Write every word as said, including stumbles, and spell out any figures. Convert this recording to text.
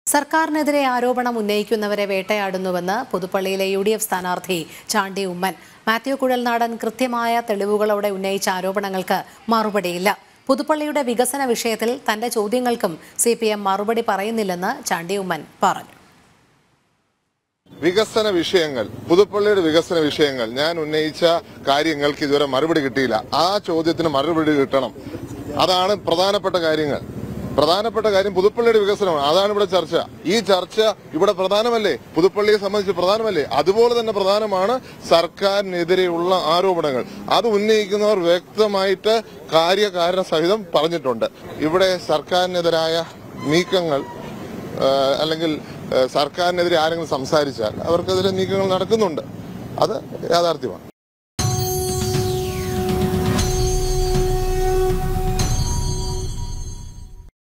സർക്കാരിനെതിരെ ആരോപണം ഉന്നയിക്കുന്നവരെ വേട്ടയാടുന്നുവെന്ന് പുതുപ്പള്ളിയിലെ യു ഡി എഫ് സ്ഥാനാർത്ഥി ചാണ്ടി ഉമ്മൻ. മാത്യു കുഴൽനാടൻ കൃത്യമായ തെളിവുകളോടെ ഉന്നയിച്ച ആരോപണങ്ങൾക്ക് മറുപടിയില്ല. പുതുപ്പള്ളിയുടെ വികസന വിഷയത്തിൽ തന്റെ ചോദ്യങ്ങൾക്കും സി പി എം മറുപടി പറയുന്നില്ലെന്ന് ചാണ്ടി ഉമ്മൻ പറഞ്ഞു. വികസന വിഷയങ്ങൾ, പുതുപ്പള്ളിയുടെ വികസന വിഷയങ്ങൾ ഞാൻ ഉന്നയിച്ച കാര്യങ്ങൾക്ക് ഇതുവരെ മറുപടി കിട്ടിയില്ല. ആ ചോദ്യത്തിന് മറുപടി കിട്ടണം. അതാണ് പ്രധാനപ്പെട്ട കാര്യങ്ങൾ. പ്രധാനപ്പെട്ട കാര്യം പുതുപ്പള്ളിയുടെ വികസനമാണ്. അതാണ് ഇവിടെ ചർച്ച. ഈ ചർച്ച ഇവിടെ പ്രധാനമല്ലേ? പുതുപ്പള്ളിയെ സംബന്ധിച്ച് പ്രധാനമല്ലേ? അതുപോലെ തന്നെ പ്രധാനമാണ് സർക്കാരിനെതിരെയുള്ള ആരോപണങ്ങൾ. അത് ഉന്നയിക്കുന്നവർ വ്യക്തമായിട്ട് കാര്യകാരണ സഹിതം പറഞ്ഞിട്ടുണ്ട്. ഇവിടെ സർക്കാരിനെതിരായ നീക്കങ്ങൾ അല്ലെങ്കിൽ സർക്കാരിനെതിരെ ആരെങ്കിലും സംസാരിച്ചാൽ അവർക്കെതിരെ നീക്കങ്ങൾ നടക്കുന്നുണ്ട്. അത് യാഥാർത്ഥ്യമാണ്.